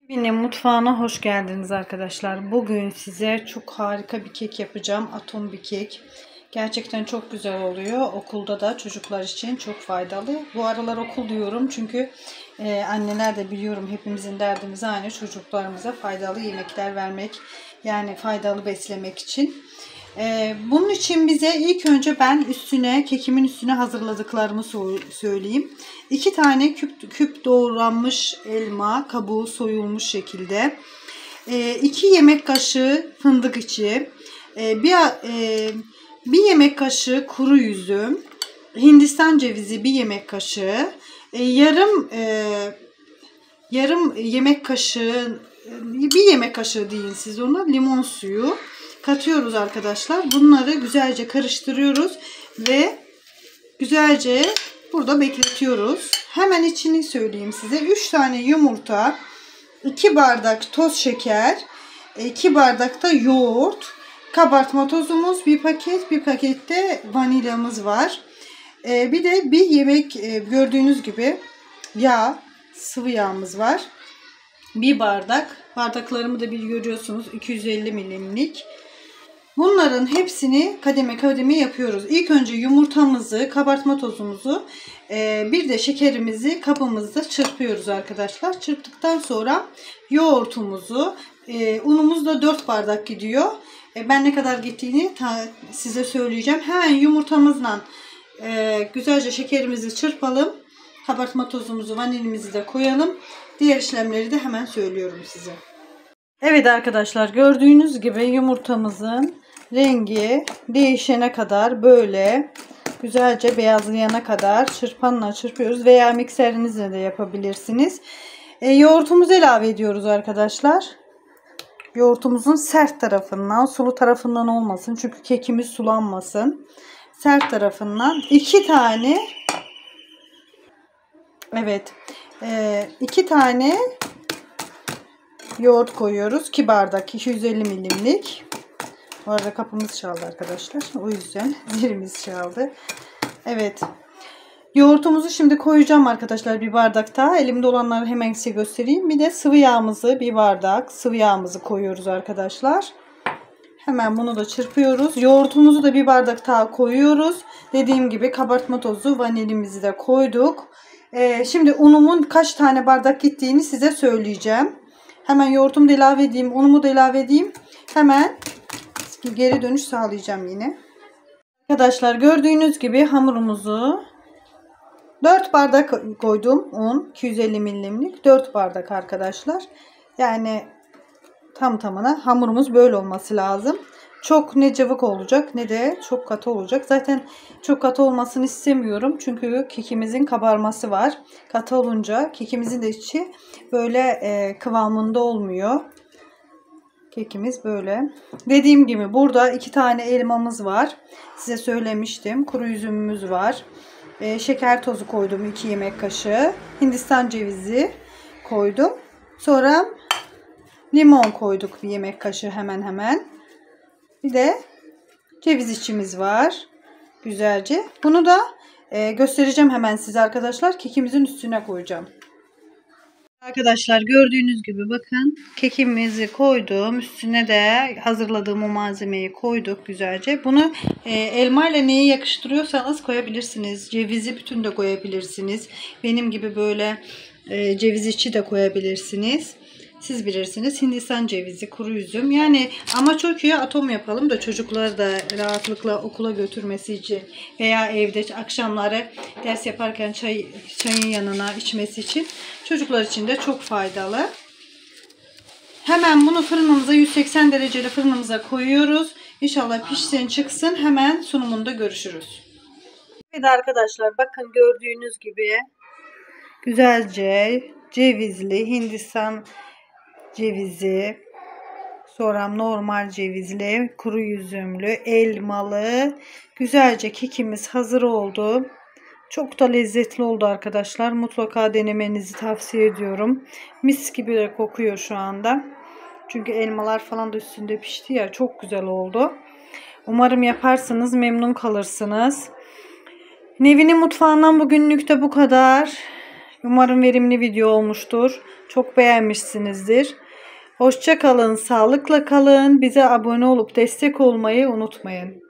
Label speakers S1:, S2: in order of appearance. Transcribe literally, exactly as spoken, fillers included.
S1: Benim mutfağına hoş geldiniz arkadaşlar. Bugün size çok harika bir kek yapacağım. Atom bir kek. Gerçekten çok güzel oluyor. Okulda da çocuklar için çok faydalı. Bu aralar okul diyorum çünkü e, anneler de biliyorum hepimizin derdimiz aynı. Çocuklarımıza faydalı yemekler vermek, yani faydalı beslemek için. Ee, bunun için bize ilk önce ben üstüne, kekimin üstüne hazırladıklarımı söyleyeyim. iki tane küp, küp doğranmış elma, kabuğu soyulmuş şekilde. Ee, iki yemek kaşığı fındık içi. Ee, bir, e, bir yemek kaşığı kuru üzüm. Hindistan cevizi bir yemek kaşığı. Ee, yarım e, yarım yemek kaşığı, bir yemek kaşığı deyin siz ona, limon suyu katıyoruz arkadaşlar. Bunları güzelce karıştırıyoruz ve güzelce burada bekletiyoruz. Hemen içini söyleyeyim size. üç tane yumurta, iki bardak toz şeker, iki bardak da yoğurt, kabartma tozumuz bir paket, bir pakette vanilyamız var. Bir de bir yemek, gördüğünüz gibi yağ, sıvı yağımız var. Bir bardak, bardaklarımı da bir görüyorsunuz, iki yüz elli milimlik. Bunların hepsini kademe kademe yapıyoruz. İlk önce yumurtamızı, kabartma tozumuzu, bir de şekerimizi kabımızda çırpıyoruz arkadaşlar. Çırptıktan sonra yoğurtumuzu, unumuz da dört bardak gidiyor. Ben ne kadar gittiğini size söyleyeceğim. Hemen yumurtamızla güzelce şekerimizi çırpalım. Kabartma tozumuzu, vanilimizi de koyalım. Diğer işlemleri de hemen söylüyorum size. Evet arkadaşlar, gördüğünüz gibi yumurtamızın rengi değişene kadar böyle güzelce beyazlayana kadar çırpanla çırpıyoruz veya mikserinizle de yapabilirsiniz. E, yoğurtumuzu ilave ediyoruz arkadaşlar. Yoğurtumuzun sert tarafından, sulu tarafından olmasın çünkü kekimiz sulanmasın. Sert tarafından iki tane evet e, iki tane yoğurt koyuyoruz. iki bardak, iki yüz elli milimlik. Bu arada kapımız çaldı arkadaşlar. O yüzden zilimiz çaldı. Evet. Yoğurtumuzu şimdi koyacağım arkadaşlar bir bardak daha. Elimde olanları hemen size göstereyim. Bir de sıvı yağımızı, bir bardak sıvı yağımızı koyuyoruz arkadaşlar. Hemen bunu da çırpıyoruz. Yoğurtumuzu da bir bardak daha koyuyoruz. Dediğim gibi kabartma tozu, vanilimizi de koyduk. Ee, şimdi unumun kaç tane bardak gittiğini size söyleyeceğim. Hemen yoğurtumu da ilave edeyim. Unumu da ilave edeyim. Hemen geri dönüş sağlayacağım yine. Arkadaşlar gördüğünüz gibi hamurumuzu dört bardak koydum. Un iki yüz elli milimlik dört bardak arkadaşlar. Yani tam tamına hamurumuz böyle olması lazım. Çok ne cıvık olacak ne de çok katı olacak. Zaten çok katı olmasını istemiyorum. Çünkü kekimizin kabarması var. Katı olunca kekimizin de içi böyle e, kıvamında olmuyor. Kekimiz böyle. Dediğim gibi burada iki tane elmamız var. Size söylemiştim. Kuru üzümümüz var. E, şeker tozu koydum iki yemek kaşığı. Hindistan cevizi koydum. Sonra limon koyduk bir yemek kaşığı hemen hemen. Bir de ceviz içimiz var. Güzelce. Bunu da e, göstereceğim hemen size arkadaşlar. Kekimizin üstüne koyacağım. Arkadaşlar gördüğünüz gibi bakın kekimizi koydum. Üstüne de hazırladığım o malzemeyi koyduk güzelce. Bunu e, elma ile neye yakıştırıyorsanız koyabilirsiniz. Cevizi bütün de koyabilirsiniz. Benim gibi böyle e, ceviz içi de koyabilirsiniz. Siz bilirsiniz. Hindistan cevizi, kuru üzüm. Yani ama çok iyi atom yapalım da çocukları da rahatlıkla okula götürmesi için veya evde akşamları ders yaparken çay, çayın yanına içmesi için çocuklar için de çok faydalı. Hemen bunu fırınımıza yüz seksen dereceli fırınımıza koyuyoruz. İnşallah pişsin çıksın. Hemen sunumunda görüşürüz. Evet arkadaşlar bakın gördüğünüz gibi güzelce cevizli Hindistan cevizi, sonra normal cevizli, kuru üzümlü, elmalı güzelce kekimiz hazır oldu. Çok da lezzetli oldu arkadaşlar. Mutlaka denemenizi tavsiye ediyorum. Mis gibi de kokuyor şu anda. Çünkü elmalar falan da üstünde pişti ya. Çok güzel oldu. Umarım yaparsınız, memnun kalırsınız. Nevin'in mutfağından bugünlük de bu kadar. Umarım verimli video olmuştur. Çok beğenmişsinizdir. Hoşça kalın, sağlıkla kalın. Bize abone olup destek olmayı unutmayın.